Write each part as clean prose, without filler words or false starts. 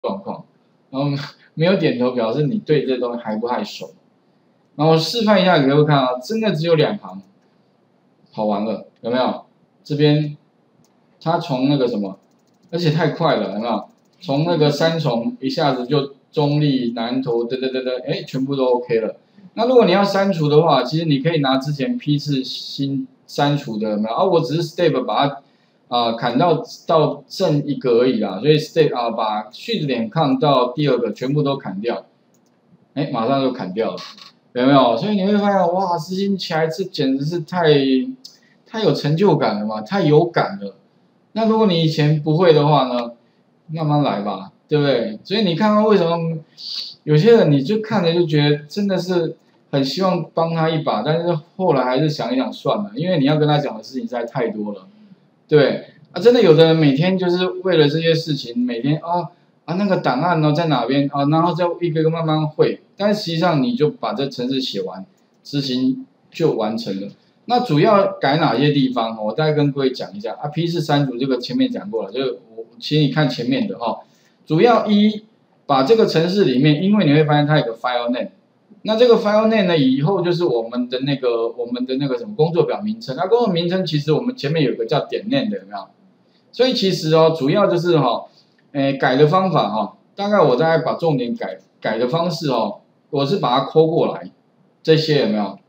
状况，然后没有点头表示你对这东西还不太熟。然后我示范一下给各位看啊，真的只有2行，跑完了，有没有？这边它从那个什么，而且太快了，有没有？从那个3重一下子就中立、南投，哎，全部都 OK 了。那如果你要删除的话，其实你可以拿之前批次新删除的，有没有？啊，我只是 step 把它砍到剩1个而已啦，所以 step 把序字点抗到第2个全部都砍掉，哎，马上就砍掉了，有没有？所以你会发现，哇，执行起来这简直是太有成就感了嘛，太有感了。那如果你以前不会的话呢，慢慢来吧，对不对？所以你看看为什么有些人你就看着就觉得真的是很希望帮他一把，但是后来还是想一想算了，因为你要跟他讲的事情实在太多了，对啊，真的有的人每天就是为了这些事情，每天那个档案呢在哪边啊，然后再一个一个慢慢会，但实际上你就把这程式写完，执行就完成了。那主要改哪些地方？我大概跟各位讲一下啊。批次删除这个前面讲过了，就是请你看前面的哈。主要把这个程式里面，因为你会发现它有个 file name， 那这个 file name 呢，以后就是我们的那个什么工作表名称。那工作名称其实我们前面有个叫点 name 的，有没有？所以其实主要就是改的方法大概我大概把重点改的方式我是把它抠过来，这些有没有？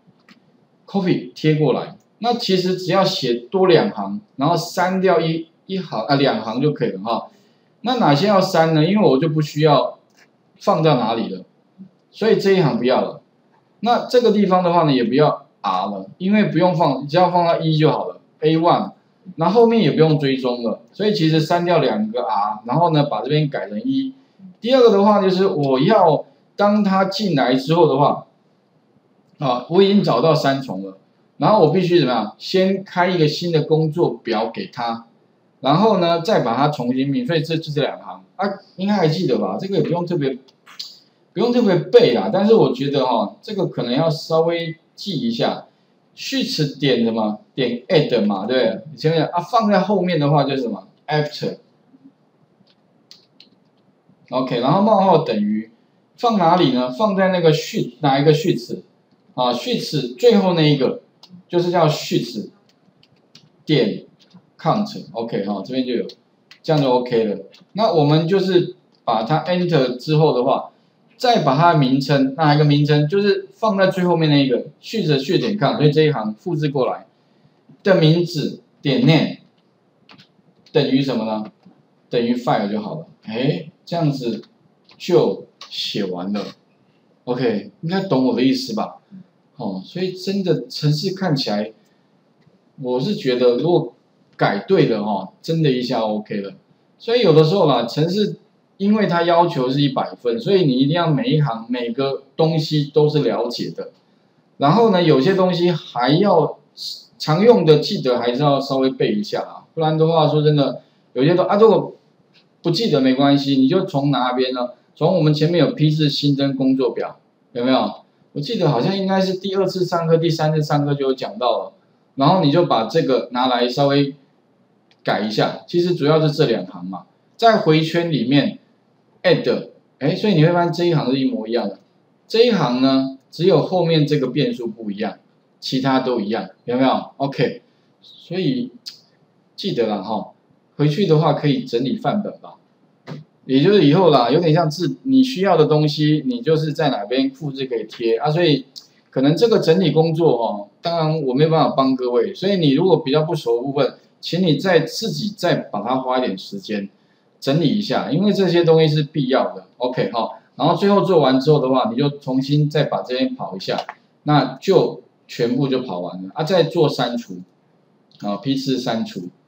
copy 贴过来，那其实只要写多2行，然后删掉2行就可以了哈。那哪些要删呢？因为我就不需要放到哪里了，所以这一行不要了。那这个地方的话呢，也不要 R 了，因为不用放，只要放到1就好了 ，A1， 那后面也不用追踪了。所以其实删掉2个 R， 然后呢把这边改成1。第二个的话就是我要当他进来之后的话。我已经找到3重了，然后我必须怎么样？先开一个新的工作表给他，然后呢，再把它重新命。所以这就这2行应该还记得吧？这个也不用特别背啦，但是我觉得这个可能要稍微记一下。序词点什么？点 add 嘛，对不对？你前面放在后面的话就是什么 after。OK， 然后冒号等于放哪里呢？放在那个哪一个序词？序词最后那一个就是叫序词点 count，OK 这边就有，这样就 OK 了。那我们就是把它 enter 之后的话，再把它的名称，哪一个名称就是放在最后面那一个序词序点 count，所以这一行复制过来的名字点 name 等于什么呢？等于 file 就好了。这样子就写完了。OK， 应该懂我的意思吧？所以真的程式看起来，我是觉得如果改对了真的一下 OK 了。所以有的时候啦，程式因为它要求是100分，所以你一定要每一行每个东西都是了解的。然后呢，有些东西还要常用的，记得还是要稍微背一下不然的话，说真的，有些如果不记得没关系，你就从哪边呢？从我们前面有批次新增工作表，有没有？我记得好像应该是第2次上课、第3次上课就有讲到了，然后你就把这个拿来稍微改一下，其实主要是这2行嘛，在回圈里面 add， 所以你会发现这一行是一模一样的，这一行呢只有后面这个变数不一样，其他都一样，有没有 ？OK， 所以记得了回去的话可以整理范本吧。也就是以后啦，有点像你需要的东西，你就是在哪边复制可以贴所以可能这个整理工作当然我没有办法帮各位，所以你如果比较不熟的部分，请你自己再把它花一点时间整理一下，因为这些东西是必要的。OK 然后最后做完之后的话，你就重新再把这边跑一下，那就全部就跑完了再做删除批次删除。